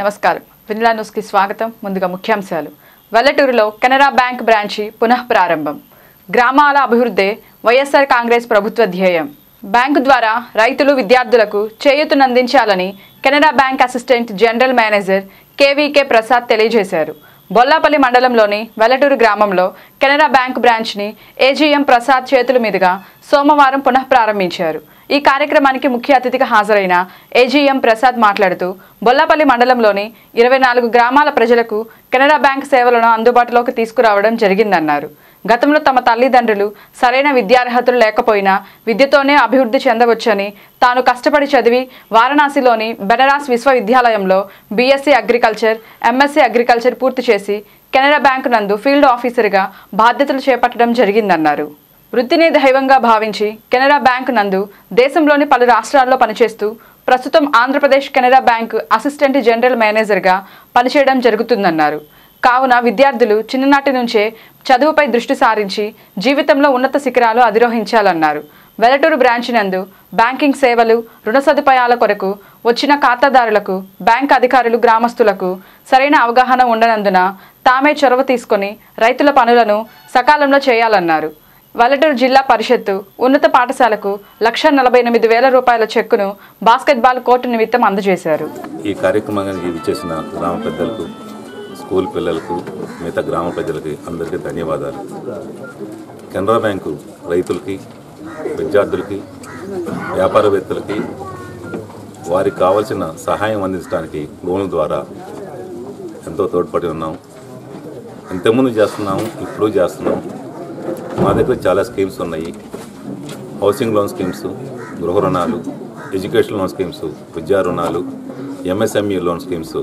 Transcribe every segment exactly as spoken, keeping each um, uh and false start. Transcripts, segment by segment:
నమస్కారం. వెన్నెల న్యూస్ కి స్వాగతం. ముందుగా ముఖ్యాంశాలు. వెల్లటూరులో కెనరా బ్యాంక్ బ్రాంచి పునః ప్రారంభం. గ్రామాల అభివృద్ధి వైఎస్ఆర్ కాంగ్రెస్ ప్రభుత్వ ధ్యేయం. బ్యాంకు ద్వారా రైతులు విద్యార్థులకు చేయూతనందించాలని Canara bank assistant general manager K V K Prasad తెలియజేశారు. బొల్లాపల్లి మండలంలోని వెల్లటూరు గ్రామంలో కెనరా బ్యాంక్ బ్రాంచ్ని ఏజీఎం ప్రసాద్ చేతుల మీదుగా సోమవారం పునః ప్రారంభించారు. ఈ కార్యక్రమానికి ముఖ్య అతిథిగా హాజరైన ఏజీఎం ప్రసాద్ మాట్లాడుతూ బొల్లాపల్లి మండలంలోని ఇరవై నాలుగు గ్రామాల ప్రజలకు కెనరా బ్యాంక్ సేవలను అందుబాటులోకి తీసుకురావడం జరిగిందన్నారు. గతంలో తమ తల్లిదండ్రులు సరైన విద్యార్హతలు లేకపోయినా విద్యతోనే అభివృద్ధి చెందవచ్చని, తాను కష్టపడి చదివి వారణాసిలోని బెనారస్ విశ్వవిద్యాలయంలో బీఎస్సీ అగ్రికల్చర్, ఎంఎస్సీ అగ్రికల్చర్ పూర్తి చేసి కెనరా బ్యాంకు నందు ఫీల్డ్ ఆఫీసర్గా బాధ్యతలు చేపట్టడం జరిగిందన్నారు. వృత్తిని దైవంగా భావించి కెనరా బ్యాంకు నందు దేశంలోని పలు రాష్ట్రాల్లో పనిచేస్తూ ప్రస్తుతం Andhra Pradesh Canara bank assistant general మేనేజర్గా పనిచేయడం జరుగుతుందన్నారు. కావున విద్యార్థులు చిన్ననాటి నుంచే చదువుపై దృష్టి సారించి జీవితంలో ఉన్నత శిఖరాలు అధిరోహించాలన్నారు. వెల్లటూరు బ్రాంచ్ నందు బ్యాంకింగ్ సేవలు, రుణ సదుపాయాల కొరకు వచ్చిన ఖాతాదారులకు బ్యాంక్ అధికారులు, గ్రామస్తులకు సరైన అవగాహన ఉండనందున తామే చొరవ తీసుకొని రైతుల పనులను సకాలంలో చేయాలన్నారు. వెల్లటూరు జిల్లా పరిషత్తు ఉన్నత పాఠశాలకు లక్ష నలభై ఎనిమిది వేల రూపాయల చెక్కును బాస్కెట్బాల్ కోర్టు నిమిత్తం అందజేశారు. ఈ కార్యక్రమానికి విచ్చేసిన గ్రామ పెద్దలకు, స్కూల్ పిల్లలకు, మిగతా గ్రామ ప్రజలకి అందరికీ ధన్యవాదాలు. కెనరా బ్యాంకు రైతులకి, విద్యార్థులకి, వ్యాపారవేత్తలకి వారికి కావాల్సిన సహాయం అందించడానికి లోన్ల ద్వారా ఎంతో తోడ్పడి ఉన్నాం. ఇంతకుముందు చేస్తున్నాము, ఇప్పుడు చేస్తున్నాం. మా దగ్గర చాలా స్కీమ్స్ ఉన్నాయి. హౌసింగ్ లోన్ స్కీమ్స్, గృహ రుణాలు, ఎడ్యుకేషన్ లోన్ స్కీమ్స్, విద్యా రుణాలు, ఎంఎస్ఎంఈ లోన్ స్కీమ్స్,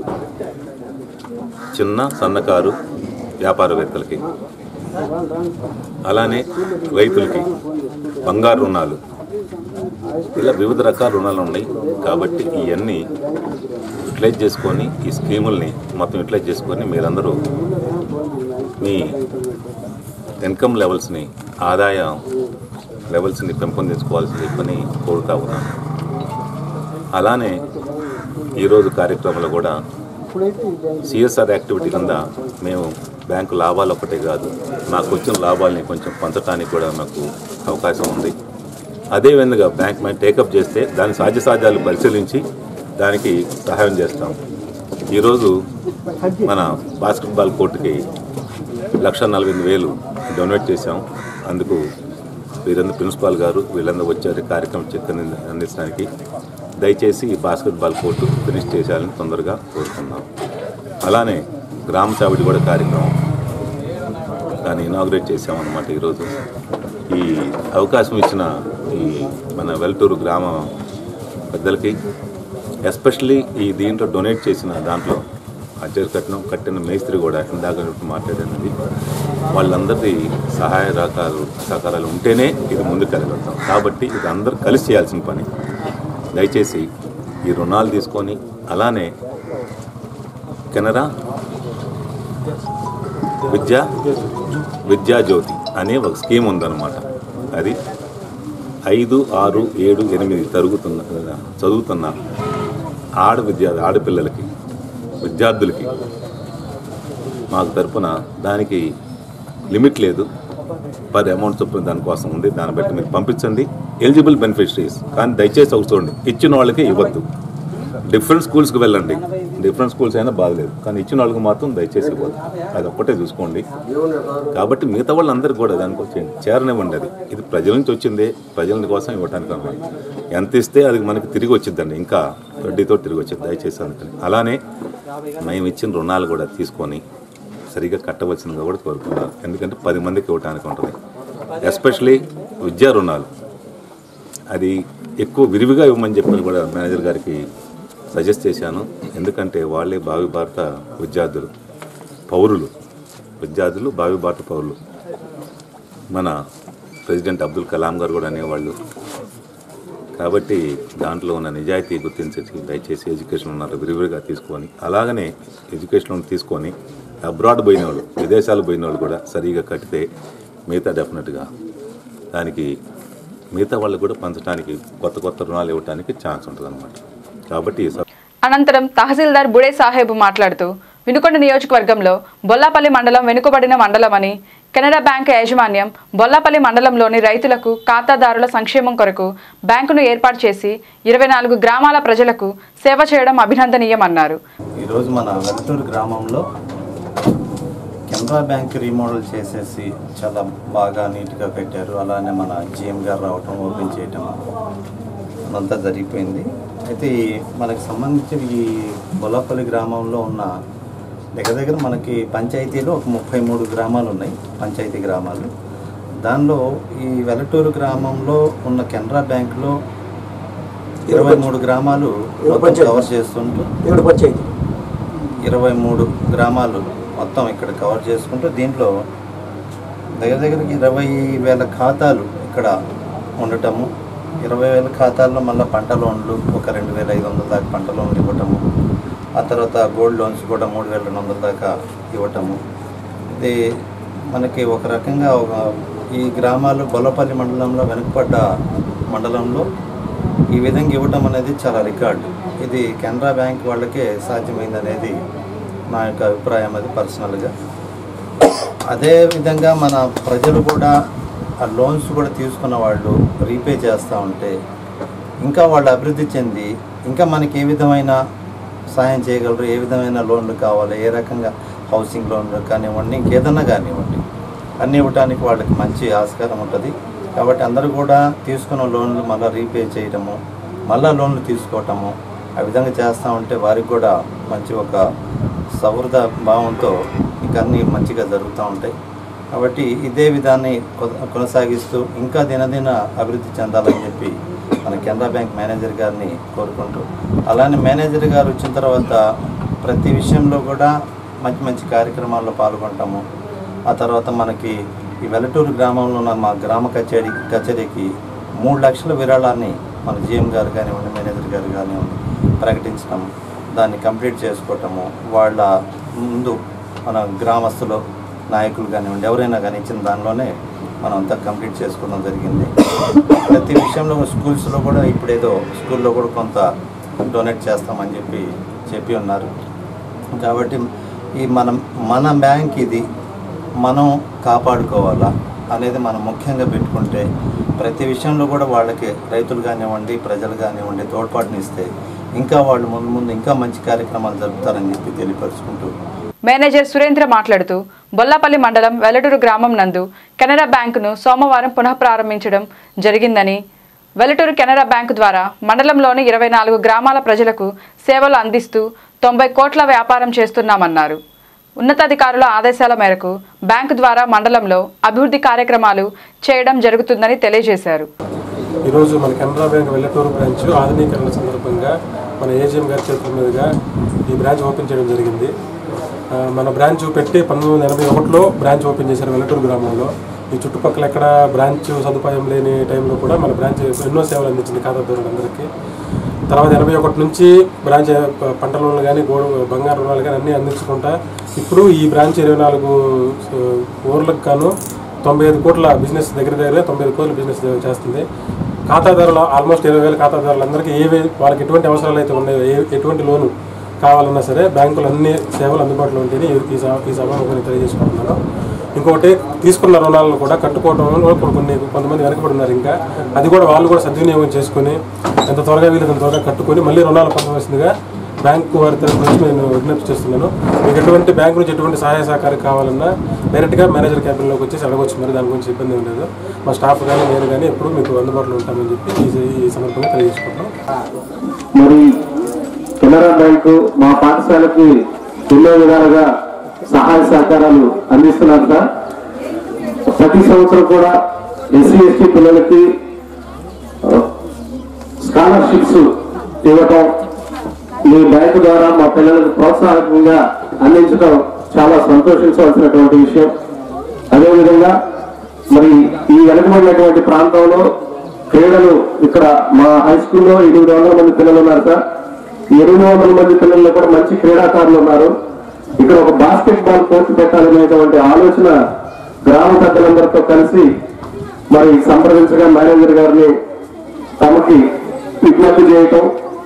చిన్న సన్నకారు వ్యాపారవేత్తలకి, అలానే రైతులకి బంగారు రుణాలు, ఇలా వివిధ రకాల రుణాలు ఉన్నాయి. కాబట్టి ఇవన్నీ యూటిలైజ్ చేసుకొని, ఈ స్కీముల్ని మొత్తం యూటిలైజ్ చేసుకొని మీరందరూ మీ ఇన్కమ్ లెవెల్స్ని, ఆదాయ లెవెల్స్ని పెంపొందించుకోవాల్సి చెప్పని కోరుతా ఉన్నాను. అలానే ఈరోజు కార్యక్రమంలో కూడా సిఎస్ఆర్ యాక్టివిటీ కింద మేము బ్యాంకు లాభాలు ఒకటే కాదు, నాకు వచ్చిన లాభాలని కొంచెం పంచడానికి కూడా మాకు అవకాశం ఉంది. అదేవిధంగా బ్యాంక్ మేము టేకప్ చేస్తే దాని సాధ్యసాధ్యాలు పరిశీలించి దానికి సహాయం చేస్తాం. ఈరోజు మన బాస్కెట్బాల్ కోర్టుకి లక్ష నలభై ఎనిమిది వేలు డొనేట్ చేశాం. అందుకు వీరందరూ ప్రిన్సిపాల్ గారు వీళ్ళందరూ వచ్చారు కార్యక్రమం చెక్ అందించడానికి. దయచేసి ఈ బాస్కెట్బాల్ కోర్టు ఫినిష్ చేయాలని తొందరగా కోరుతున్నాం. అలానే గ్రామ చావిడి కూడా కార్యక్రమం దాన్ని ఇనాగ్రేట్ చేసామన్నమాట. ఈరోజు ఈ అవకాశం ఇచ్చిన ఈ మన వెల్లటూరు గ్రామ పెద్దలకి, ఎస్పెషల్లీ ఈ దీంట్లో డొనేట్ చేసిన దాంట్లో అద్దె కట్టిన కట్టిన మేస్త్రి కూడా ఇందాక మాట్లాడినది, వాళ్ళందరికీ సహాయ రకాలు సహకారాలు ఉంటేనే ఇది ముందుకెళ్ళగలుగుతాం. కాబట్టి ఇది అందరూ కలిసి చేయాల్సిన పని. దయచేసి ఈ రుణాలు తీసుకొని, అలానే కెనరా విద్యా విద్యాజ్యోతి అనే ఒక స్కీమ్ ఉందన్నమాట. అది ఐదు, ఆరు, ఏడు, ఎనిమిది తరుగుతున్న చదువుతున్న ఆడ విద్యా ఆడపిల్లలకి, విద్యార్థులకి మాకు తరపున దానికి లిమిట్ లేదు, పర్ అమౌంట్ చొప్పున దానికోసం ఉంది. దాన్ని బట్టి మీరు పంపించండి. ఎలిజిబుల్ బెనిఫిషరీస్ కానీ దయచేసి ఒక చూడండి, ఇచ్చిన వాళ్ళకి ఇవ్వద్దు. డిఫరెంట్ స్కూల్స్కి వెళ్ళండి, డిఫరెంట్ స్కూల్స్ అయినా బాధలేదు, కానీ ఇచ్చిన వాళ్ళకి మాత్రం దయచేసి ఇవ్వద్దు. అది ఒక్కటే చూసుకోండి. కాబట్టి మిగతా వాళ్ళందరికీ కూడా దానికి వచ్చేయండి, చేరనివ్వండి. అది ఇది ప్రజల నుంచి వచ్చిందే, ప్రజల కోసం ఇవ్వడానికి అన్నమాట. ఎంత ఇస్తే అది మనకి తిరిగి వచ్చిద్దండి, ఇంకా వడ్డీతో తిరిగి వచ్చింది. దయచేసి అందుకని అలానే మేము ఇచ్చిన రుణాలు కూడా తీసుకొని సరిగ్గా కట్టవలసిందిగా కూడా కోరుకున్నాను. ఎందుకంటే పది మందికి ఇవ్వడానికి ఉంటుంది. ఎస్పెషలీ విద్యా రుణాలు అది ఎక్కువ విరివిగా ఇవ్వమని చెప్పి కూడా మేనేజర్ గారికి సజెస్ట్ చేశాను. ఎందుకంటే వాళ్ళే భావి భారత విద్యార్థులు, పౌరులు, విద్యార్థులు భావి భారత పౌరులు. మన ప్రెసిడెంట్ అబ్దుల్ కలాం గారు కూడా అనేవాళ్ళు. కాబట్టి దాంట్లో ఉన్న నిజాయితీ గుర్తించి దయచేసి ఎడ్యుకేషన్ ఉన్నారు విరివిగా తీసుకొని, అలాగనే ఎడ్యుకేషన్ తీసుకొని అబ్రాడ్ పోయిన వాళ్ళు, విదేశాలు పోయిన వాళ్ళు కూడా సరిగా కట్టితే మిగతా డెఫినెట్గా దానికి మిగతా వాళ్ళు కూడా పంచడానికి, కొత్త కొత్త రుణాలు ఇవ్వడానికి ఛాన్స్ ఉంటుంది అన్నమాట. కాబట్టి అనంతరం తహసీల్దార్ బుడే సాహెబ్ మాట్లాడుతూ వినుకొండ నియోజకవర్గంలో బొల్లాపల్లి మండలం వెనుకబడిన మండలమని కెనరా బ్యాంక్ యాజమాన్యం బొల్లాపల్లి మండలంలోని రైతులకు ఖాతాదారుల సంక్షేమం కొరకు బ్యాంకును ఏర్పాటు చేసి ఇరవై నాలుగు గ్రామాల ప్రజలకు సేవ చేయడం అభినందనీయమన్నారు. ఈరోజు మన వెల్టూరు గ్రామంలో కెనరా బ్యాంక్ రీమోడల్ చేసేసి చాలా బాగా నీట్గా పెట్టారు. అలానే మన జిఎం గారు రావటం, ఓపెన్ చేయటం అంతా జరిగిపోయింది. అయితే మనకు సంబంధించిన ఈ బొల్లాపల్లి గ్రామంలో ఉన్న దగ్గర దగ్గర మనకి పంచాయతీలో ఒక ముప్పై మూడు గ్రామాలు ఉన్నాయి, పంచాయతీ గ్రామాలు. దానిలో ఈ వెలటూరు గ్రామంలో ఉన్న కెనరా బ్యాంకులో ఇరవై మూడు గ్రామాలు కవర్ చేస్తుంటూ ఇరవై మూడు గ్రామాలు మొత్తం ఇక్కడ కవర్ చేసుకుంటూ దీంట్లో దగ్గర దగ్గరికి ఇరవై వేల ఖాతాలు ఇక్కడ ఉండటము, ఇరవై వేల ఖాతాల్లో మళ్ళీ పంట లోన్లు ఒక రెండు వేల ఐదు వందల దాకా పంట లోన్లు ఇవ్వటము, ఆ తర్వాత గోల్డ్ లోన్స్ కూడా మూడు వేల రెండు వందల దాకా ఇవ్వటము. ఇది మనకి ఒక రకంగా ఒక ఈ గ్రామాలు బొల్లపల్లి మండలంలో వెనుకబడ్డ మండలంలో ఈ విధంగా ఇవ్వటం అనేది చాలా రికార్డు. ఇది కెనరా బ్యాంక్ వాళ్ళకే సాధ్యమైంది అనేది నా యొక్క అభిప్రాయం, అది పర్సనల్గా. అదేవిధంగా మన ప్రజలు కూడా ఆ లోన్స్ కూడా తీసుకున్న వాళ్ళు రీపే చేస్తూ ఉంటే ఇంకా వాళ్ళు అభివృద్ధి చెంది ఇంకా మనకి ఏ విధమైన సహాయం చేయగలరు, ఏ విధమైన లోన్లు కావాలి, ఏ రకంగా హౌసింగ్ లోన్లు కానివ్వండి, ఇంకేదన్నా కానివ్వండి, అన్నీ ఇవ్వడానికి వాళ్ళకి మంచి ఆస్కారం ఉంటుంది. కాబట్టి అందరూ కూడా తీసుకున్న లోన్లు మళ్ళీ రీపే చేయటము, మళ్ళీ లోన్లు తీసుకోవటము, ఆ విధంగా చేస్తూ ఉంటే వారికి కూడా మంచి ఒక సౌహృద భావంతో ఇంకా అన్నీ మంచిగా జరుగుతూ ఉంటాయి. కాబట్టి ఇదే విధాన్ని కొనసాగిస్తూ ఇంకా దినదిన అభివృద్ధి చెందాలని చెప్పి మన కెనరా బ్యాంక్ మేనేజర్ గారిని కోరుకుంటూ, అలానే మేనేజర్ గారు వచ్చిన తర్వాత ప్రతి విషయంలో కూడా మంచి మంచి కార్యక్రమాల్లో పాల్గొంటాము. ఆ తర్వాత మనకి ఈ వెలటూరు గ్రామంలో ఉన్న మా గ్రామ కచేరీ కచేరీకి మూడు లక్షల విరాళాన్ని మన జిఎం గారు కానివ్వండి, మేనేజర్ గారు కానివ్వండి ప్రకటించడం, దాన్ని కంప్లీట్ చేసుకోవటము, వాళ్ళ ముందు మన గ్రామస్తులు నాయకులు కానివ్వండి ఎవరైనా కానీ ఇచ్చిన దానిలోనే మనం అంతా కంప్లీట్ చేసుకోవడం జరిగింది. ప్రతి విషయంలో స్కూల్స్లో కూడా ఇప్పుడేదో స్కూల్లో కూడా కొంత డొనేట్ చేస్తామని చెప్పి చెప్పి ఉన్నారు. కాబట్టి ఈ మనం మన బ్యాంక్ ఇది మనం కాపాడుకోవాలా అనేది మనం ముఖ్యంగా పెట్టుకుంటే ప్రతి విషయంలో కూడా వాళ్ళకి రైతులు కానివ్వండి, ప్రజలు కానివ్వండి తోడ్పాటునిస్తే ఇంకా వాళ్ళు ముందు ముందు ఇంకా మంచి కార్యక్రమాలు జరుపుతారని చెప్పి తెలియపరుచుకుంటూ మేనేజర్ సురేంద్ర మాట్లాడుతూ బొల్లాపల్లి మండలం వెలటూరు గ్రామం నందు కెనరా బ్యాంకును సోమవారం పునః ప్రారంభించడం జరిగిందని, వెలటూరు కెనరా బ్యాంకు ద్వారా మండలంలోని ఇరవై నాలుగు గ్రామాల ప్రజలకు సేవలు అందిస్తూ తొంభై కోట్ల వ్యాపారం చేస్తున్నామన్నారు. ఉన్నతాధికారుల ఆదేశాల మేరకు బ్యాంకు ద్వారా మండలంలో అభివృద్ధి కార్యక్రమాలు చేయడం జరుగుతుందని తెలియజేశారు. ఈరోజు మన కెనరా బ్యాంక్ వెల్లటూరు బ్రాంచ్ ఆధునీకరణ సందర్భంగా మన ఏజీఎం గారి చేతుల మీదుగా ఈ బ్రాంచ్ ఓపెన్ చేయడం జరిగింది. మన బ్రాంచ్ పెట్టి పంతొమ్మిది వందల ఎనభై ఒకటిలో బ్రాంచ్ ఓపెన్ చేశారు వెల్లటూరు గ్రామంలో. ఈ చుట్టుపక్కల ఎక్కడ బ్రాంచ్ సదుపాయం లేని టైంలో కూడా మన బ్రాంచ్ ఎన్నో సేవలు అందించింది ఖాతాదారులందరికీ. తర్వాత ఎనభై ఒకటి నుంచి బ్రాంచ్ పంట లోన్లు కానీ గోడు బంగారు రుణాలు కానీ అన్నీ అందించుకుంటా ఇప్పుడు ఈ బ్రాంచ్ ఇరవై నాలుగు ఊర్లకు గాను తొంభై ఐదు కోట్ల బిజినెస్ దగ్గర దగ్గర తొంభై ఐదు కోట్ల బిజినెస్ చేస్తుంది. ఖాతాదారులు ఆల్మోస్ట్ ఇరవై వేల ఖాతాదారులందరికీ ఏవి వాళ్ళకి ఎటువంటి అవసరాలు అయితే ఉన్నాయో, ఏ ఎటువంటి లోను కావాలన్నా సరే బ్యాంకులు అన్ని సేవలు అందుబాటులో ఉంటాయని ఈ ఈ సభలో తెలియజేసుకుంటున్నాను. ఇంకొకటి తీసుకున్న రుణాలను కూడా కట్టుకోవడంలో కొన్ని కొంతమంది వెనకబడి ఉన్నారు. ఇంకా అది కూడా వాళ్ళు కూడా సద్వినియోగం చేసుకుని ఎంత త్వరగా వీళ్ళంత త్వరగా కట్టుకొని మళ్ళీ రుణాలు పొందవలసిందిగా బ్యాంకు వారి తరఫు నుంచి నేను విజ్ఞప్తి చేస్తున్నాను. మీకు ఎటువంటి బ్యాంకు నుంచి ఎటువంటి సహాయ సహకారం కావాలన్నా డైరెక్ట్గా మేనేజర్ క్యాబిన్లోకి వచ్చేసి అడగవచ్చు. మరి దాని గురించి ఇబ్బంది ఏం లేదు. మా స్టాఫ్ కానీ నేను కానీ ఎప్పుడు మీకు అందుబాటులో ఉంటామని చెప్పి ఈ సందర్భంగా తెలియజేసుకుంటాం. మరి కెనరా బ్యాంకు మా పాఠశాలకి ఎన్నో విధాలుగా సహాయ సహకారాలు అందిస్తున్నారు సార్. ప్రతి సంవత్సరం కూడా ఎస్సీ ఎస్టీ పిల్లలకి స్కాలర్షిప్స్ ఇవ్వటం, మీ బ్యాంకు ద్వారా మా పిల్లలకు ప్రోత్సాహకంగా అందించడం చాలా సంతోషించవలసినటువంటి విషయం. అదేవిధంగా మరి ఈ వెనుకబడినటువంటి ప్రాంతంలో క్రీడలు ఇక్కడ మా హై స్కూల్లో ఎనిమిది వందల మంది పిల్లలు ఉన్నారు సార్. ఎనిమిది వందల మంది పిల్లల్లో కూడా మంచి క్రీడాకారులు ఉన్నారు. ఇక్కడ ఒక బాస్కెట్ బాల్ కోర్టు పెట్టాలనేటువంటి ఆలోచన గ్రామ పెద్దలందరితో కలిసి మరి సంప్రదించగా మేనేజర్ గారిని తమకి విజ్ఞప్తి చేయటం,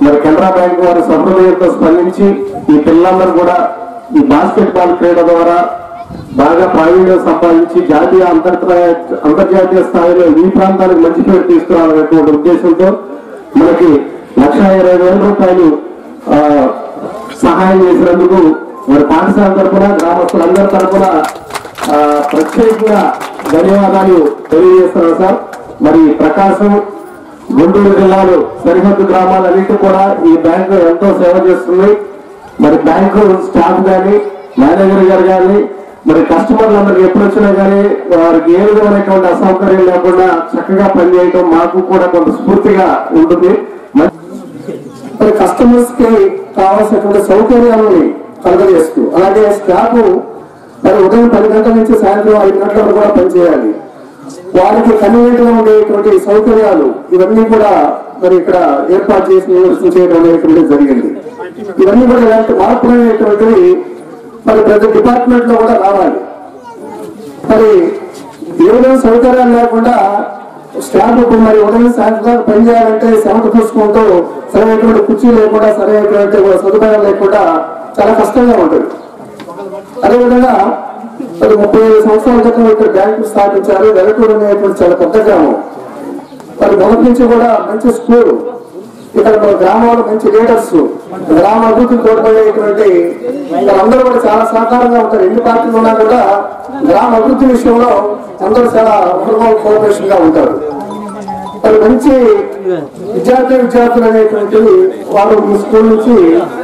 మరి కెనరా బ్యాంక్ వారి సహృదయంతో స్పందించి ఈ పిల్లలందరూ కూడా ఈ బాస్కెట్ బాల్ క్రీడ ద్వారా బాగా ప్రావీణ్యం సంపాదించి జాతీయ అంతర్జాతీయ అంతర్జాతీయ స్థాయిలో ఈ ప్రాంతానికి మంచి పేరు తీసుకురావాలనేటువంటి ఉద్దేశంతో మనకి లక్ష ఇరవై వేల రూపాయలు సహాయం చేసినందుకు మరి పాఠశాల తరఫున గ్రామస్తులందరి తరఫున ప్రత్యేకంగా ధన్యవాదాలు తెలియజేస్తున్నాం సార్. మరి ప్రకాశం గుంటూరు జిల్లాలో సరిహద్దు గ్రామాలన్నింటి కూడా ఈ బ్యాంకు ఎంతో సేవ చేస్తుంది. మరి బ్యాంకు స్టాఫ్ కానీ మేనేజర్ గారు కానీ మరి కస్టమర్లందరికీ ఎప్పుడు వచ్చినా కానీ వారికి ఏ విధమైనటువంటి అసౌకర్యం లేకుండా చక్కగా పనిచేయడం మాకు కూడా కొంత స్ఫూర్తిగా ఉంటుంది. మరి కస్టమర్స్ కి కావాల్సినటువంటి సౌకర్యాలని కలుగజేస్తూ అలాగే స్టాఫ్ మరి ఉదయం పది గంటల నుంచి సాయంత్రం ఐదు గంటల వరకు కూడా పనిచేయాలి. వారికి కన్వీనియంట్ గా ఉండేటువంటి సౌకర్యాలు ఇవన్నీ కూడా మరి ఇక్కడ ఏర్పాటు చేసి చేయడం అనేటువంటిది జరిగింది. ఇవన్నీ కూడా ఇలాంటి మార్పులు అనేటువంటివి మరి ప్రతి డిపార్ట్మెంట్ లో కూడా రావాలి. మరి ఏ విధంగా సౌకర్యాలు లేకుండా స్టాఫ్ మరి ఉదయం సాయంత్రం పనిచేయాలంటే సెవెంట్ చూసుకుంటూ సరైనటువంటి కుర్చీ లేకుండా సరైనటువంటి సదుపాయాలు లేకుండా చాలా కష్టంగా ఉంటుంది. అదేవిధంగా మరి ముప్పై ఐదు సంవత్సరాల క్రితం ఇక్కడ బ్యాంకు స్థాపించారు. వెలటూరు అనేటువంటి చాలా పెద్ద గ్రామం. మరి మొదటి నుంచి కూడా మంచి స్కూల్, ఇక్కడ మన గ్రామంలో మంచి లీడర్స్, గ్రామ అభివృద్ధికి తోడ్పడేటువంటి అందరూ కూడా చాలా సహకారంగా ఉంటారు. ఎన్ని పార్టీలు ఉన్నా కూడా గ్రామ అభివృద్ధి విషయంలో అందరూ చాలా కోఆపరేషన్ గా ఉంటారు. మరి మంచి విద్యార్థి విద్యార్థులు అనేటువంటి వారు ఈ స్కూల్ నుంచి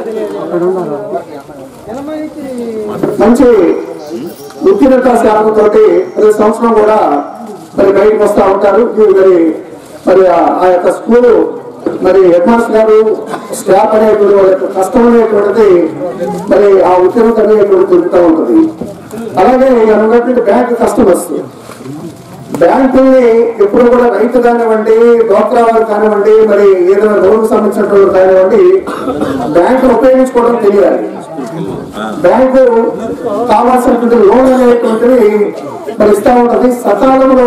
మంచి ఉత్తీర్ణత శాతంతో ప్రతి సంవత్సరం కూడా మరి బయటకు వస్తూ ఉంటారు. మరి మరి ఆ యొక్క స్కూల్ మరి హెడ్ మాస్టర్ గారు స్టాఫ్ అనేటువంటి వాళ్ళ యొక్క కష్టం అనేటువంటిది మరి ఆ ఉత్తీర్ణత అనేటువంటి దొరుకుతూ ఉంటుంది. అలాగే ఉన్నటువంటి బ్యాంక్ కస్టమర్స్ బ్యాంకుల్ని ఎప్పుడు కూడా రైతు కానివ్వండి, డ్వాక్రా వారు కానివ్వండి, మరి ఏదైనా లోన్కు సంబంధించినటువంటి కానివ్వండి, బ్యాంకు ఉపయోగించుకోవడం తెలియాలి. బ్యాంకు కావాల్సినటువంటి లోన్ అనేటువంటివి మరి ఇస్తా ఉంటుంది సకాలంలో.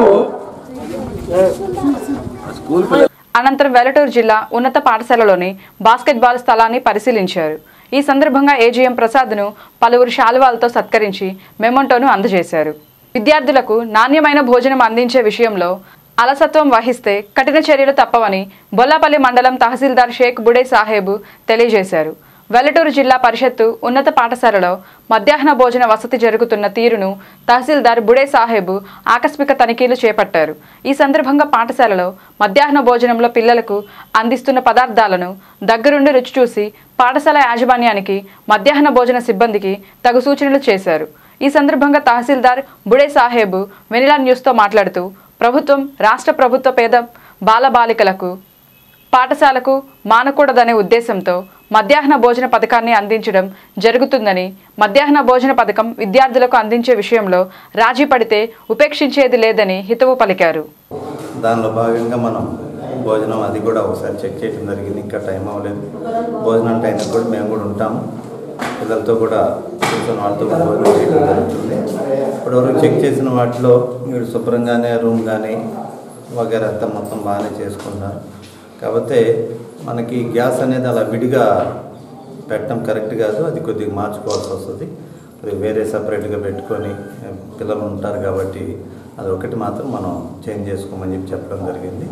అనంతరం వెలటూరు జిల్లా ఉన్నత పాఠశాలలోని బాస్కెట్బాల్ స్థలాన్ని పరిశీలించారు. ఈ సందర్భంగా ఏజీఎం ప్రసాద్ను పలువురు శాలువాలతో సత్కరించి మెమోంటోను అందజేశారు. విద్యార్థులకు నాణ్యమైన భోజనం అందించే విషయంలో అలసత్వం వహిస్తే కఠిన చర్యలు తప్పవని బొల్లాపల్లి మండలం తహసీల్దార్ షేక్ బుడే సాహెబు తెలియజేశారు. వెల్లటూరు జిల్లా పరిషత్తు ఉన్నత పాఠశాలలో మధ్యాహ్న భోజన వసతి జరుగుతున్న తీరును తహసీల్దార్ బుడే సాహెబు ఆకస్మిక తనిఖీలు చేపట్టారు. ఈ సందర్భంగా పాఠశాలలో మధ్యాహ్న భోజనంలో పిల్లలకు అందిస్తున్న పదార్థాలను దగ్గరుండి రుచి చూసి పాఠశాల యాజమాన్యానికి, మధ్యాహ్న భోజన సిబ్బందికి తగు సూచనలు చేశారు. ఈ సందర్భంగా తహసీల్దార్ బుడే సాహెబు వెనిలా న్యూస్తో మాట్లాడుతూ ప్రభుత్వం రాష్ట్ర ప్రభుత్వ పేద బాలబాలికలకు పాఠశాలకు మానకూడదనే ఉద్దేశంతో మధ్యాహ్న భోజన పథకాన్ని అందించడం జరుగుతుందని, మధ్యాహ్న భోజన పథకం విద్యార్థులకు అందించే విషయంలో రాజీ పడితే ఉపేక్షించేది లేదని హితవు పలికారు. దానిలో భాగంగా మనం భోజనం అది కూడా ఒకసారి చెక్ చేయడం జరిగింది. ఇంకా టైం అవ్వలేదు. భోజనం టైంకి కూడా మేము కూడా ఉంటాము. పిల్లలతో కూడా కూర్చొని వాళ్ళతో కూడా భోజనం చేయడం జరుగుతుంది. ఇప్పటివరకు చెక్ చేసిన వాటిలో మీరు శుభ్రంగానే రూమ్ కానీ వగేరా అంతా మొత్తం బాగానే చేసుకుంటారు. కాకపోతే మనకి గ్యాస్ అనేది అలా విడిగా పెట్టడం కరెక్ట్ కాదు. అది కొద్దిగా మార్చుకోవాల్సి వస్తుంది. అది వేరే సపరేట్గా పెట్టుకొని పిల్లలు ఉంటారు కాబట్టి అది ఒకటి మాత్రం మనం చేంజ్ చేసుకోమని చెప్పి చెప్పడం జరిగింది.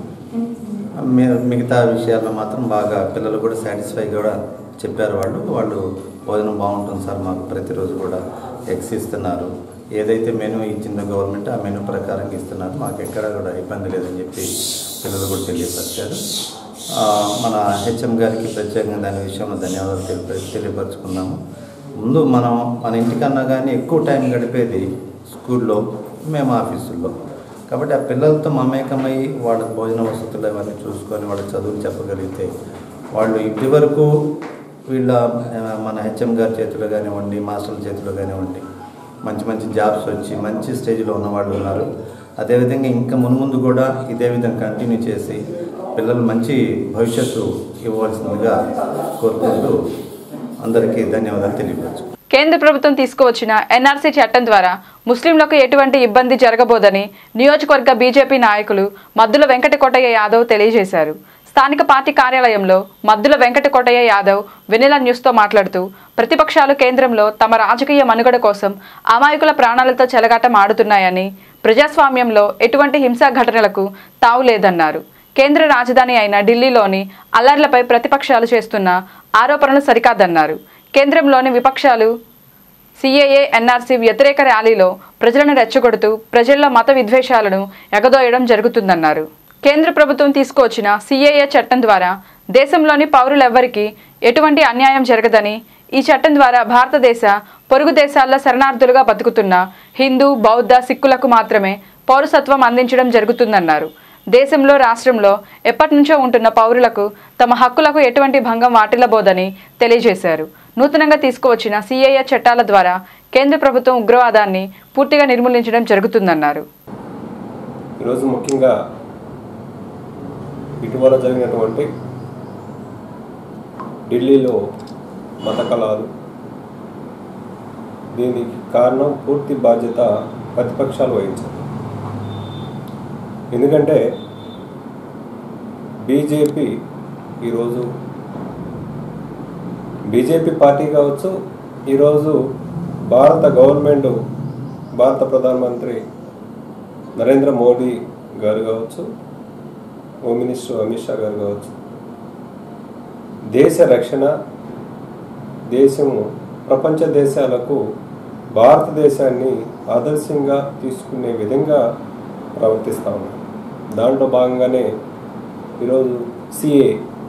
మిగతా విషయాల్లో మాత్రం బాగా పిల్లలు కూడా సాటిస్ఫై కూడా చెప్పారు. వాళ్ళు వాళ్ళు భోజనం బాగుంటుంది సార్, మాకు ప్రతిరోజు కూడా ఎగ్స్ ఇస్తున్నారు, ఏదైతే మెనూ ఇచ్చిందో గవర్నమెంట్ ఆ మెనూ ప్రకారం ఇస్తున్నారు, మాకు ఎక్కడ కూడా ఇబ్బంది లేదని చెప్పి పిల్లలు కూడా తెలియపరిచారు. మన హెచ్ఎం గారికి ప్రత్యేకంగా దాని విషయంలో ధన్యవాదాలు తెలిప తెలియపరుచుకున్నాము. ముందు మనం మన ఇంటికన్నా కానీ ఎక్కువ టైం గడిపేది స్కూల్లో, మేము ఆఫీసుల్లో. కాబట్టి ఆ పిల్లలతో మమేకమై వాళ్ళ భోజన వసతులు అవన్నీ చూసుకొని వాళ్ళ చదువులు చెప్పగలిగితే వాళ్ళు ఇప్పటి వరకు వీళ్ళ మన హెచ్ఎం గారి చేతిలో కానివ్వండి, మాస్టర్ల చేతిలో కానివ్వండి మంచి మంచి జాబ్స్ వచ్చి మంచి స్టేజ్లో ఉన్నవాళ్ళు ఉన్నారు. అదేవిధంగా ఇంకా మున్ముందు కూడా ఇదే విధంగా కంటిన్యూ చేసి పిల్లలు మంచి భవిష్యత్తు ఇవ్వవలసిందిగా కోరుకుంటూ అందరికీ ధన్యవాదాలు తెలియవచ్చు. కేంద్ర ప్రభుత్వం తీసుకువచ్చిన ఎన్ఆర్సీ చట్టం ద్వారా ముస్లింలకు ఎటువంటి ఇబ్బంది జరగబోదని నియోజకవర్గ బీజేపీ నాయకులు మద్దుల వెంకటకోటయ్య యాదవ్ తెలియజేశారు. స్థానిక పార్టీ కార్యాలయంలో మద్దుల వెంకటకోటయ్య యాదవ్ వెన్నెల న్యూస్తో మాట్లాడుతూ ప్రతిపక్షాలు కేంద్రంలో తమ రాజకీయ మనుగడ కోసం అమాయకుల ప్రాణాలతో చెలగాటం ఆడుతున్నాయని, ప్రజాస్వామ్యంలో ఎటువంటి హింసా ఘటనలకు తావు లేదన్నారు. కేంద్ర రాజధాని అయిన ఢిల్లీలోని అల్లర్లపై ప్రతిపక్షాలు చేస్తున్న ఆరోపణలు సరికాదన్నారు. కేంద్రంలోని విపక్షాలు సిఏఏ ఎన్ఆర్సీ వ్యతిరేక ర్యాలీలో ప్రజలను రెచ్చగొడుతూ ప్రజల్లో మత విద్వేషాలను ఎగదోయడం జరుగుతుందన్నారు. కేంద్ర ప్రభుత్వం తీసుకువచ్చిన సిఏఏ చట్టం ద్వారా దేశంలోని పౌరులెవ్వరికీ ఎటువంటి అన్యాయం జరగదని, ఈ చట్టం ద్వారా భారతదేశ పొరుగు దేశాల్లో శరణార్థులుగా బతుకుతున్న హిందూ, బౌద్ధ, సిక్కులకు మాత్రమే పౌరసత్వం అందించడం జరుగుతుందన్నారు. దేశంలో, రాష్ట్రంలో ఎప్పటి నుంచో ఉంటున్న పౌరులకు తమ హక్కులకు ఎటువంటి భంగం వాటిల్లబోదని తెలియజేశారు. నూతనంగా తీసుకువచ్చిన సిఏఏ చట్టాల ద్వారా కేంద్ర ప్రభుత్వం ఉగ్రవాదాన్ని పూర్తిగా నిర్మూలించడం జరుగుతుందన్నారు. ఈరోజు ముఖ్యంగా ఇటీవల జరిగినటువంటి ఢిల్లీలో మత కళాలు, దీనికి కారణం పూర్తి బాధ్యత ప్రతిపక్షాలు వహించారు. ఎందుకంటే బీజేపీ ఈరోజు బీజేపీ పార్టీ కావచ్చు, ఈరోజు భారత గవర్నమెంట్, భారత ప్రధానమంత్రి నరేంద్ర మోడీ గారు కావచ్చు, హోమ్ మినిస్టర్ అమిత్ షా గారు కావచ్చు, దేశ రక్షణ, దేశము ప్రపంచ దేశాలకు భారతదేశాన్ని ఆదర్శంగా తీసుకునే విధంగా ప్రవర్తిస్తూ ఉన్నారు. దాంట్లో భాగంగానే ఈరోజు సిఏ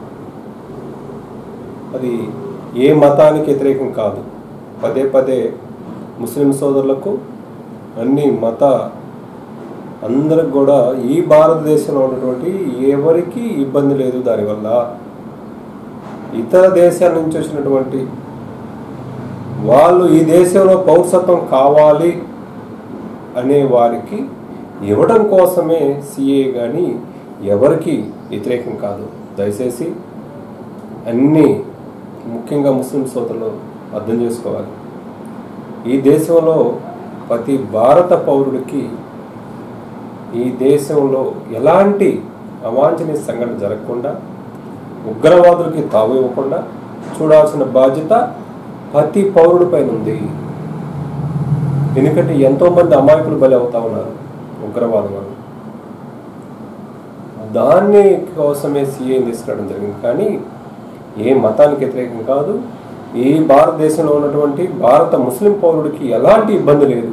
అది ఏ మతానికి వ్యతిరేకం కాదు, పదే పదే ముస్లిం సోదరులకు, అన్ని మత అందరికి కూడా ఈ భారతదేశంలో ఉన్నటువంటి ఎవరికి ఇబ్బంది లేదు. దానివల్ల ఇతర దేశాల నుంచి వచ్చినటువంటి వాళ్ళు ఈ దేశంలో పౌరసత్వం కావాలి అనే వారికి ఇవ్వడం కోసమే సిఏ కానీ ఎవరికి వ్యతిరేకం కాదు. దయచేసి అన్నీ ముఖ్యంగా ముస్లిం సోదరులు అర్థం చేసుకోవాలి. ఈ దేశంలో ప్రతి భారత పౌరుడికి ఈ దేశంలో ఎలాంటి అవాంఛనీయ సంఘటన జరగకుండా, ఉగ్రవాదులకి తావు ఇవ్వకుండా చూడాల్సిన బాధ్యత ప్రతి పౌరుడి పైన ఉంది. ఎందుకంటే ఎంతోమంది అమాయకులు బలి అవుతా ఉన్నారు ఉగ్రవాదం వల్ల. దాన్ని కోసమే సీఏ తీసుకురావడం జరిగింది. కానీ ఏ మతానికి వ్యతిరేకం కాదు. ఈ భారతదేశంలో ఉన్నటువంటి భారత ముస్లిం పౌరుడికి ఎలాంటి ఇబ్బంది లేదు.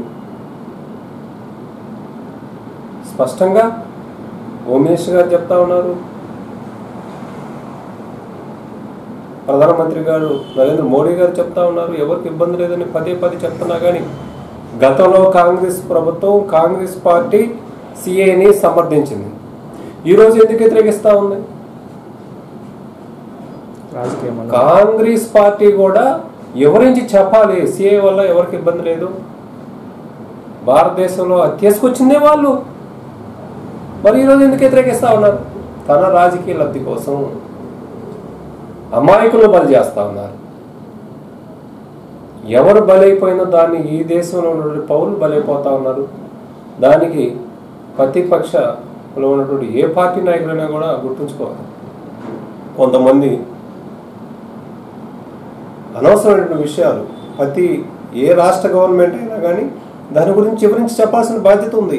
స్పష్టంగా హోమ్ మినిస్టర్ గారు చెప్తా ఉన్నారు, ప్రధానమంత్రి గారు నరేంద్ర మోడీ గారు చెప్తా ఉన్నారు, ఎవరికి ఇబ్బంది లేదని పదే పదే చెప్తున్నా. కానీ గతంలో కాంగ్రెస్ ప్రభుత్వం, కాంగ్రెస్ పార్టీ సిఏని సమర్థించింది. ఈరోజు ఎందుకు వ్యతిరేకిస్తూ ఉంది? కాంగ్రెస్ పార్టీ కూడా ఎవరించి చెప్పాలి, సిఏ వల్ల ఎవరికి ఇబ్బంది లేదు, భారతదేశంలో అది తీసుకొచ్చిందే వాళ్ళు. మరి ఈరోజు ఎందుకు వ్యతిరేకిస్తూ ఉన్నారు? తన రాజకీయ లబ్ధి కోసం అమాయకులు బలి చేస్తూ ఉన్నారు. ఎవరు బలైపోయినా దాన్ని ఈ దేశంలో ఉన్నటువంటి పౌరులు బలైపోతూ ఉన్నారు. దానికి ప్రతిపక్షంలో ఉన్నటువంటి ఏ పార్టీ నాయకులైనా కూడా గుర్తుంచుకోవాలి. కొంతమంది అనవసరమైనటువంటి విషయాలు ప్రతి ఏ రాష్ట్ర గవర్నమెంట్ అయినా కానీ దాని గురించి వివరించి చెప్పాల్సిన బాధ్యత ఉంది.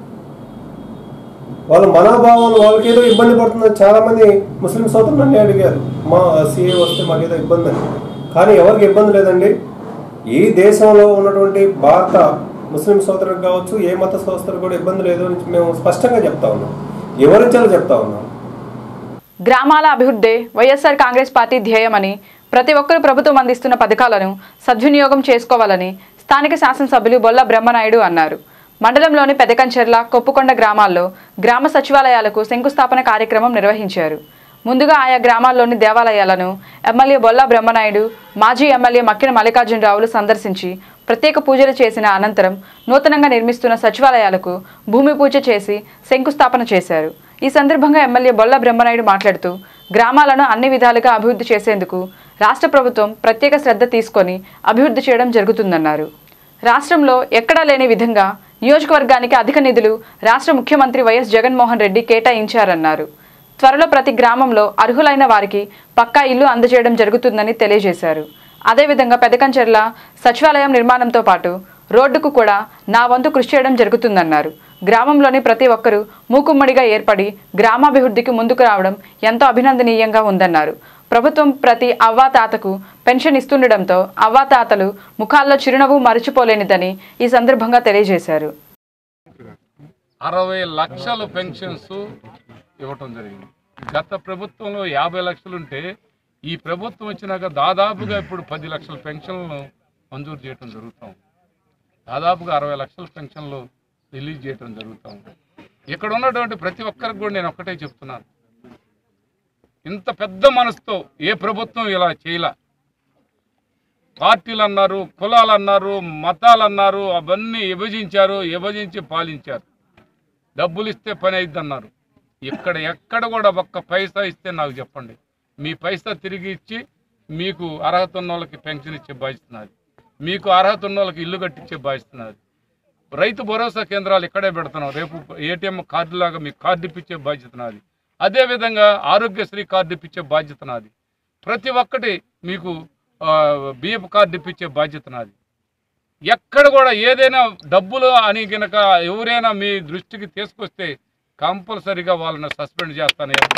వాళ్ళ మనోభావాలు వాళ్ళకి ఏదో ఇబ్బంది పడుతుందని చాలామంది ముస్లిం సోదరులు అన్నీ అడిగారు, మా సీఏ వస్తే మాకు ఏదో ఇబ్బంది అని. కానీ ఎవరికి ఇబ్బంది లేదండి. ఈ దేశంలో ఉన్నటువంటి భారత ముస్లిం సోదరులకు కావచ్చు, ఏ మత సోదరులకు కూడా ఇబ్బంది లేదు అని మేము స్పష్టంగా చెప్తా ఉన్నాం, వివరించాలో చెప్తా ఉన్నాం. గ్రామాల అభివృద్ధి వైఎస్ఆర్ కాంగ్రెస్ పార్టీ ధ్యేయమని, ప్రతి ఒక్కరూ ప్రభుత్వం అందిస్తున్న పథకాలను సద్వినియోగం చేసుకోవాలని స్థానిక శాసనసభ్యులు బొల్ల బ్రహ్మనాయుడు అన్నారు. మండలంలోని పెదకంచెర్ల, కొప్పుకొండ గ్రామాల్లో గ్రామ సచివాలయాలకు శంకుస్థాపన కార్యక్రమం నిర్వహించారు. ముందుగా ఆయా గ్రామాల్లోని దేవాలయాలను ఎమ్మెల్యే బొల్ల బ్రహ్మనాయుడు, మాజీ ఎమ్మెల్యే మక్కిన మల్లికార్జునరావులు సందర్శించి ప్రత్యేక పూజలు చేసిన అనంతరం నూతనంగా నిర్మిస్తున్న సచివాలయాలకు భూమి పూజ చేసి శంకుస్థాపన చేశారు. ఈ సందర్భంగా ఎమ్మెల్యే బొల్ల బ్రహ్మనాయుడు మాట్లాడుతూ గ్రామాలను అన్ని విధాలుగా అభివృద్ధి చేసేందుకు రాష్ట్ర ప్రభుత్వం ప్రత్యేక శ్రద్ధ తీసుకొని అభివృద్ధి చేయడం జరుగుతుందన్నారు. రాష్ట్రంలో ఎక్కడా లేని విధంగా నియోజకవర్గానికి అధిక నిధులు రాష్ట్ర ముఖ్యమంత్రి వైఎస్ జగన్మోహన్ రెడ్డి కేటాయించారన్నారు. త్వరలో ప్రతి గ్రామంలో అర్హులైన వారికి పక్కా ఇల్లు అందజేయడం జరుగుతుందని తెలియజేశారు. అదేవిధంగా పెదకంచెర్ల సచివాలయం నిర్మాణంతో పాటు రోడ్డుకు కూడా నా వంతు కృషి చేయడం జరుగుతుందన్నారు. గ్రామంలోని ప్రతి ఒక్కరూ మూకుమ్మడిగా ఏర్పడి గ్రామాభివృద్ధికి ముందుకు రావడం ఎంతో అభినందనీయంగా ఉందన్నారు. ప్రభుత్వం ప్రతి అవ్వాతాతకు పెన్షన్ ఇస్తుండటంతో అవ్వాతాతలు ముఖాల్లో చిరునవ్వు మరచిపోలేనిదని ఈ సందర్భంగా తెలియజేశారు. అరవై లక్షల పెన్షన్స్ ఇవ్వటం జరిగింది. గత ప్రభుత్వంలో యాభై లక్షలుంటే ఈ ప్రభుత్వం వచ్చినాక దాదాపుగా ఇప్పుడు పది లక్షల పెన్షన్లను మంజూరు చేయడం జరుగుతాం. దాదాపుగా అరవై లక్షల పెన్షన్లు రిలీజ్ చేయడం జరుగుతాం. ఇక్కడ ఉన్నటువంటి ప్రతి ఒక్కరికి కూడా నేను ఒక్కటే చెప్తున్నాను, ఇంత పెద్ద మనసుతో ఏ ప్రభుత్వం ఇలా చేయలే. పార్టీలు అన్నారు, కులాలు అన్నారు, మతాలు అన్నారు, అవన్నీ విభజించారు, విభజించి పాలించారు. డబ్బులు ఇస్తే పని అయిద్ది అన్నారు. ఇక్కడ ఎక్కడ కూడా ఒక్క పైసా ఇస్తే నాకు చెప్పండి, మీ పైసా తిరిగి ఇచ్చి మీకు అర్హత ఉన్న వాళ్ళకి పెన్షన్ ఇచ్చే బాధ్యతన్నది, మీకు అర్హత ఉన్న వాళ్ళకి ఇల్లు కట్టించే బాధ్యతన్నది. రైతు భరోసా కేంద్రాలు ఇక్కడే పెడుతున్నాం, రేపు ఏటీఎం కార్డు లాగా మీకు కార్డు ఇప్పించే బాధ్యత నాది. అదేవిధంగా ఆరోగ్యశ్రీ కార్డు ఇప్పించే బాధ్యత నాది. ప్రతి ఒక్కటి మీకు బిఎఫ్ కార్డు ఇప్పించే బాధ్యత నాది. ఎక్కడ కూడా ఏదైనా డబ్బులు అని కనుక ఎవరైనా మీ దృష్టికి తీసుకొస్తే కంపల్సరీగా వాళ్ళని సస్పెండ్ చేస్తాను. ఎంత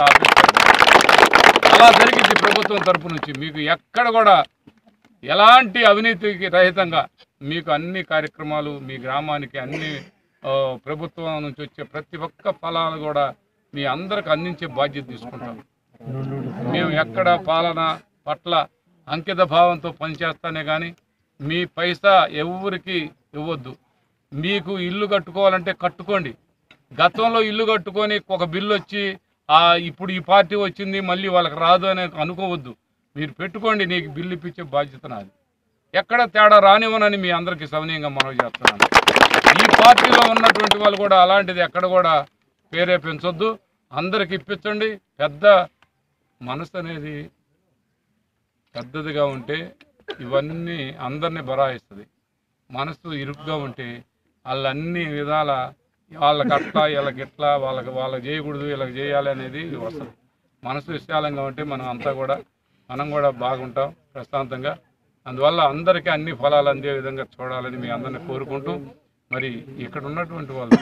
అలా జరిగింది ప్రభుత్వం తరపు నుంచి. మీకు ఎక్కడ కూడా ఎలాంటి అవినీతికి రహితంగా మీకు అన్ని కార్యక్రమాలు మీ గ్రామానికి అన్ని ప్రభుత్వం నుంచి వచ్చే ప్రతి ఒక్క ఫలాలు కూడా మీ అందరికి అందించే బాధ్యత తీసుకుంటాం. మేము ఎక్కడ పాలన పట్ల అంకిత భావంతో పనిచేస్తానే కానీ మీ పైసా ఎవరికి ఇవ్వద్దు. మీకు ఇల్లు కట్టుకోవాలంటే కట్టుకోండి. గతంలో ఇల్లు కట్టుకొని ఒక బిల్లు వచ్చి ఇప్పుడు ఈ పార్టీ వచ్చింది మళ్ళీ వాళ్ళకి రాదు అని అనుకోవద్దు. మీరు పెట్టుకోండి, నీకు బిల్లు ఇప్పించే బాధ్యత నాది. ఎక్కడ తేడా రానివ్వనని మీ అందరికీ సవినయంగా మనవి చేస్తున్నాను. ఈ పార్టీలో ఉన్నటువంటి వాళ్ళు కూడా అలాంటిది ఎక్కడ కూడా ప్రేరేపించొద్దు, అందరికి ఇప్పించండి. పెద్ద మనసు అనేది పెద్దదిగా ఉంటే ఇవన్నీ అందరినీ బరాయిస్తుంది. మనసు ఇరుగ్గా ఉంటే వాళ్ళన్ని విధాల వాళ్ళకి అట్లా వీళ్ళకి ఇట్లా వాళ్ళకి వాళ్ళకి చేయకూడదు వీళ్ళకి చేయాలి అనేది వస్తుంది. మనసు విశాలంగా ఉంటే మనం అంతా కూడా మనం కూడా బాగుంటాం ప్రశాంతంగా. అందువల్ల అందరికీ అన్ని ఫలాలు అందే విధంగా చూడాలని మీ అందరినీ కోరుకుంటూ మరి ఇక్కడ ఉన్నటువంటి వాళ్ళు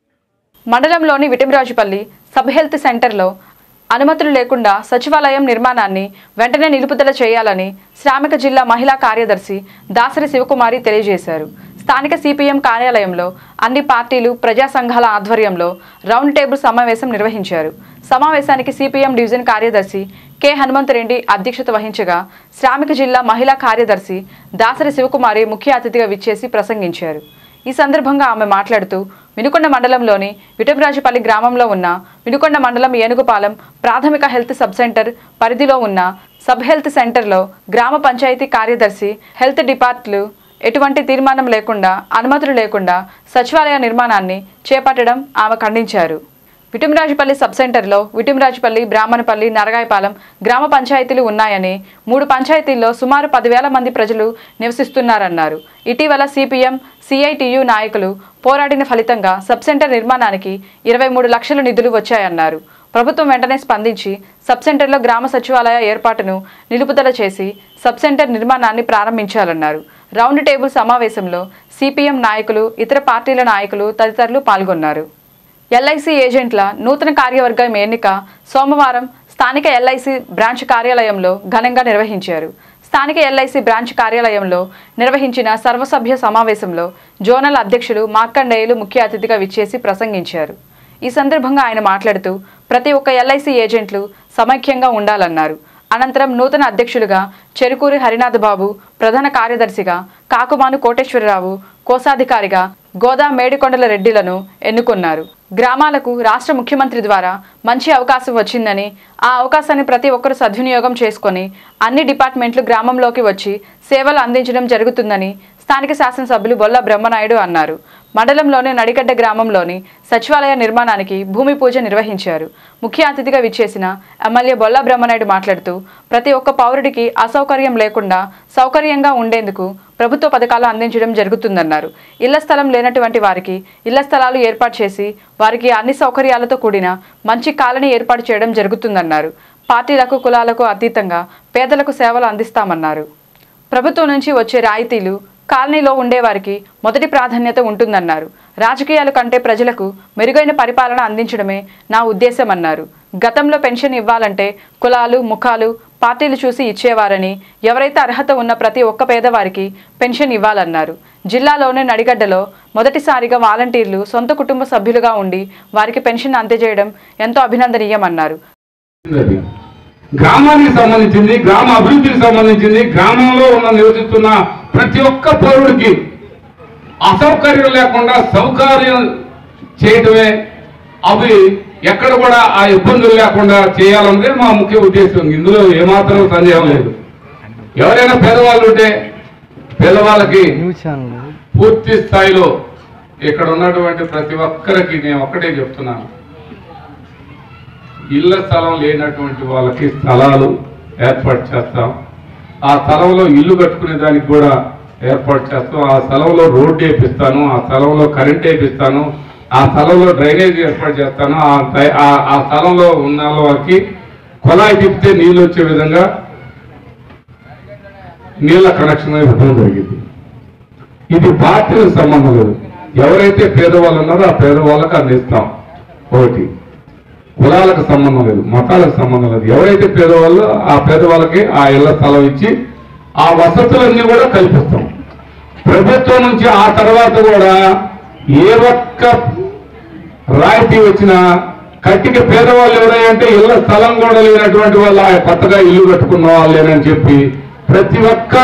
మండలంలోని విటిమరాజుపల్లి సబ్ హెల్త్ సెంటర్లో అనుమతులు లేకుండా సచివాలయం నిర్మాణాన్ని వెంటనే నిలుపుదల చేయాలని శ్రామిక జిల్లా మహిళా కార్యదర్శి దాసరి శివకుమారి తెలియజేశారు. స్థానిక సిపిఎం కార్యాలయంలో అన్ని పార్టీలు ప్రజా సంఘాల ఆధ్వర్యంలో రౌండ్ టేబుల్ సమావేశం నిర్వహించారు. సమావేశానికి సిపిఎం డివిజన్ కార్యదర్శి కె హనుమంతరెడ్డి అధ్యక్షత వహించగా శ్రామిక జిల్లా మహిళా కార్యదర్శి దాసరి శివకుమారి ముఖ్య అతిథిగా విచ్చేసి ప్రసంగించారు. ఈ సందర్భంగా ఆమె మాట్లాడుతూ వినుకొండ మండలంలోని విటమరాజుపల్లి గ్రామంలో ఉన్న వినుకొండ మండలం ఏనుగుపాలెం ప్రాథమిక హెల్త్ సబ్ సెంటర్ పరిధిలో ఉన్న సబ్ హెల్త్ సెంటర్లో గ్రామ పంచాయతీ కార్యదర్శి హెల్త్ డిపార్ట్లు ఎటువంటి తీర్మానం లేకుండా అనుమతులు లేకుండా సచివాలయ నిర్మాణాన్ని చేపట్టడం ఆమె ఖండించారు. విటిమరాజుపల్లి సబ్ సెంటర్లో విటిమరాజుపల్లి, బ్రాహ్మణపల్లి, నరగాయపాలెం గ్రామ పంచాయతీలు ఉన్నాయని, మూడు పంచాయతీల్లో సుమారు పదివేల మంది ప్రజలు నివసిస్తున్నారన్నారు. ఇటీవల సిపిఎం, సిఐటియు నాయకులు పోరాడిన ఫలితంగా సబ్ సెంటర్ నిర్మాణానికి ఇరవై మూడు లక్షల నిధులు వచ్చాయన్నారు. ప్రభుత్వం వెంటనే స్పందించి సబ్ సెంటర్లో గ్రామ సచివాలయ ఏర్పాటును నిలుపుదల చేసి సబ్ సెంటర్ నిర్మాణాన్ని ప్రారంభించాలన్నారు. రౌండ్ టేబుల్ సమావేశంలో సిపిఎం నాయకులు, ఇతర పార్టీల నాయకులు తదితరులు పాల్గొన్నారు. ఎల్ఐసి ఏజెంట్ల నూతన కార్యవర్గం ఎన్నిక సోమవారం స్థానిక ఎల్ఐసి బ్రాంచ్ కార్యాలయంలో ఘనంగా నిర్వహించారు. స్థానిక ఎల్ఐసి బ్రాంచ్ కార్యాలయంలో నిర్వహించిన సర్వసభ్య సమావేశంలో జోనల్ అధ్యక్షులు మార్కండేయులు ముఖ్య అతిథిగా విచ్చేసి ప్రసంగించారు. ఈ సందర్భంగా ఆయన మాట్లాడుతూ ప్రతి ఒక్క ఎల్ఐసి ఏజెంట్లు సమైక్యంగా ఉండాలన్నారు. అనంతరం నూతన అధ్యక్షులుగా చెరుకూరి హరినాథ్ బాబు, ప్రధాన కార్యదర్శిగా కాకుమాను కోటేశ్వరరావు, కోశాధికారిగా గోదా మేడికొండల రెడ్డిలను ఎన్నుకున్నారు. గ్రామాలకు రాష్ట్ర ముఖ్యమంత్రి ద్వారా మంచి అవకాశం వచ్చిందని, ఆ అవకాశాన్ని ప్రతి ఒక్కరూ సద్వినియోగం చేసుకొని అన్ని డిపార్ట్మెంట్లు గ్రామంలోకి వచ్చి సేవలు అందించడం జరుగుతుందని స్థానిక శాసనసభ్యులు బొల్ల బ్రహ్మనాయుడు అన్నారు. మండలంలోని నడిగడ్డ గ్రామంలోని సచివాలయ నిర్మాణానికి భూమి పూజ నిర్వహించారు. ముఖ్య అతిథిగా విచ్చేసిన ఎమ్మెల్యే బొల్ల బ్రహ్మనాయుడు మాట్లాడుతూ ప్రతి ఒక్క పౌరుడికి అసౌకర్యం లేకుండా సౌకర్యంగా ఉండేందుకు ప్రభుత్వ పథకాలు అందించడం జరుగుతుందన్నారు. ఇళ్ల స్థలం లేనటువంటి వారికి ఇళ్ల స్థలాలు ఏర్పాటు చేసి వారికి అన్ని సౌకర్యాలతో కూడిన మంచి కాలనీ ఏర్పాటు చేయడం జరుగుతుందన్నారు. పార్టీలకు కులాలకు అతీతంగా పేదలకు సేవలు అందిస్తామన్నారు. ప్రభుత్వం నుంచి వచ్చే రాయితీలు కాలనీలో ఉండేవారికి మొదటి ప్రాధాన్యత ఉంటుందన్నారు. రాజకీయాల కంటే ప్రజలకు మెరుగైన పరిపాలన అందించడమే నా ఉద్దేశమన్నారు. గతంలో పెన్షన్ ఇవ్వాలంటే కులాలు ముఖాలు పార్టీలు చూసి ఇచ్చేవారని, ఎవరైతే అర్హత ఉన్న ప్రతి ఒక్క పేదవారికి పెన్షన్ ఇవ్వాలన్నారు. జిల్లాలోని నడిగడ్డలో మొదటిసారిగా వాలంటీర్లు సొంత కుటుంబ సభ్యులుగా ఉండి వారికి పెన్షన్ అందజేయడం ఎంతో అభినందనీయమన్నారు. గ్రామానికి సంబంధించింది, గ్రామ అభివృద్ధికి సంబంధించింది, గ్రామంలో ఉన్న నివసిస్తున్న ప్రతి ఒక్క పౌరుడికి అసౌకర్యం లేకుండా సౌకర్యం చేయటమే, అవి ఎక్కడ కూడా ఆ ఇబ్బందులు లేకుండా చేయాలన్నదే మా ముఖ్య ఉద్దేశం. ఇందులో ఏమాత్రం సందేహం లేదు. ఎవరైనా పేదవాళ్ళు ఉంటే పేదవాళ్ళకి పూర్తి స్థాయిలో ఇక్కడ ఉన్నటువంటి ప్రతి ఒక్కరికి నేను ఒక్కటే చెప్తున్నాను, ఇళ్ల స్థలం లేనటువంటి వాళ్ళకి స్థలాలు ఏర్పాటు చేస్తాం. ఆ స్థలంలో ఇల్లు కట్టుకునే దానికి కూడా ఏర్పాటు చేస్తాం. ఆ స్థలంలో రోడ్డు వేపిస్తాను, ఆ స్థలంలో కరెంట్ వేపిస్తాను, ఆ స్థలంలో డ్రైనేజ్ ఏర్పాటు చేస్తాను. ఆ స్థలంలో ఉన్న వాళ్ళకి కొలాయి తిప్పితే నీళ్ళు వచ్చే విధంగా నీళ్ళ కనెక్షన్ ఇవ్వడం జరిగింది. ఇది పార్టీలకు సంబంధం లేదు. ఎవరైతే పేదవాళ్ళు ఉన్నారో ఆ పేదవాళ్ళకి అందిస్తాం. ఒకటి కులాలకు సంబంధం లేదు, మతాలకు సంబంధం లేదు. ఎవరైతే పేదవాళ్ళు ఆ పేదవాళ్ళకి ఆ ఇళ్ల స్థలం ఇచ్చి ఆ వసతులన్నీ కూడా కల్పిస్తాం. ప్రభుత్వం నుంచి ఆ తర్వాత కూడా ఏ ఒక్క రాయితీ వచ్చినా కట్టిక పేదవాళ్ళు ఎవరైనా ఇళ్ల స్థలం కూడా లేనటువంటి వాళ్ళు ఆ కొత్తగా ఇల్లు కట్టుకున్న వాళ్ళేనని చెప్పి ప్రతి ఒక్క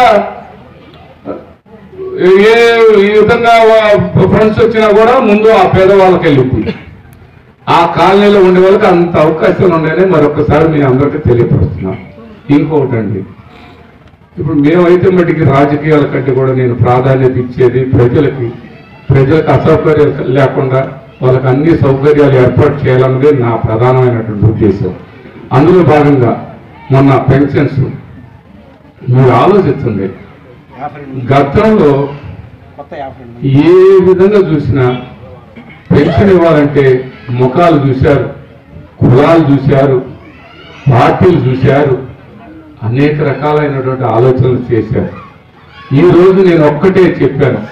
ఏ ఈ విధంగా ఫ్రెండ్స్ వచ్చినా కూడా ముందు ఆ పేదవాళ్ళకి వెళ్ళింది. ఆ కాలనీలో ఉండే వాళ్ళకి అంత అవకాశాలు ఉండేనే మరొకసారి మీ అందరికీ తెలియపరుస్తున్నాం. ఇంకొకటి అండి, ఇప్పుడు మేమైతే మటుకి రాజకీయాల కంటే కూడా నేను ప్రాధాన్యత ఇచ్చేది ప్రజలకి ప్రజలకు అసౌకర్యాలు లేకుండా వాళ్ళకి అన్ని సౌకర్యాలు ఏర్పాటు చేయాలన్నదే నా ప్రధానమైనటువంటి ఉద్దేశం. అందులో భాగంగా మొన్న పెన్షన్స్ మీరు ఆలోచించండి, గతంలో ఏ విధంగా చూసినా పెన్షన్ ఇవ్వాలంటే ముఖాలు చూశారు, కులాలు చూశారు, పార్టీలు చూశారు, అనేక రకాలైనటువంటి ఆలోచనలు చేశారు. ఈరోజు నేను ఒక్కటే చెప్పాను,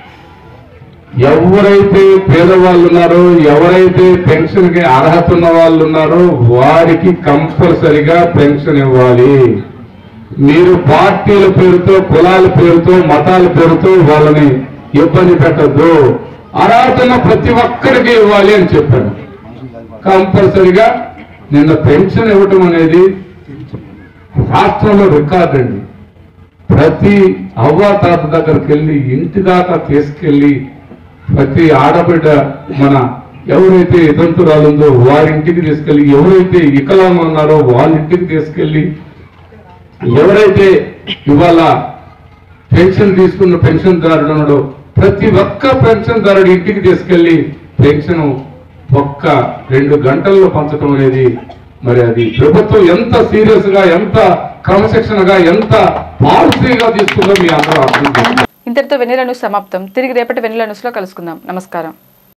ఎవరైతే పేదవాళ్ళు ఉన్నారో, ఎవరైతే పెన్షన్కి అర్హత ఉన్న వాళ్ళు ఉన్నారో వారికి కంపల్సరిగా పెన్షన్ ఇవ్వాలి. మీరు పార్టీల పేరుతో, కులాల పేరుతో, మతాల పేరుతో వాళ్ళని ఇబ్బంది పెట్టద్దు. అర్హత ఉన్న ప్రతి ఒక్కరికి ఇవ్వాలి అని చెప్పాను. కంపల్సరిగా నిన్న పెన్షన్ ఇవ్వటం అనేది రాష్ట్రంలో రికార్డు అండి. ప్రతి అవ్వాతాత దగ్గరికి వెళ్ళి ఇంటి దాకా తీసుకెళ్ళి ప్రతి ఆడబిడ్డ మన ఎవరైతే ఇతంతురాలు ఉందో వారింటికి తీసుకెళ్ళి, ఎవరైతే వికలాంగులు ఉన్నారో వాళ్ళ ఇంటికి తీసుకెళ్ళి, ఎవరైతే ఇవాళ పెన్షన్ తీసుకున్న పెన్షన్ దారుడు ప్రతి ఒక్క పెన్షన్ దారుడి ఇంటికి తీసుకెళ్లి పెన్షన్ ఒక్క రెండు గంటల్లో పంచడం అనేది మరి అది ప్రభుత్వం ఎంత సీరియస్ గా, ఎంత క్రమశిక్షణగా, ఎంత పాలసీగా తీసుకుందో మీ అందరూ అర్థం చేసుకోవాలి. ఇంతటితో వెన్నెల న్యూస్ సమాప్తం. తిరిగి రేపటి వెన్నెల న్యూస్ లో కలుసుకుందాం. నమస్కారం.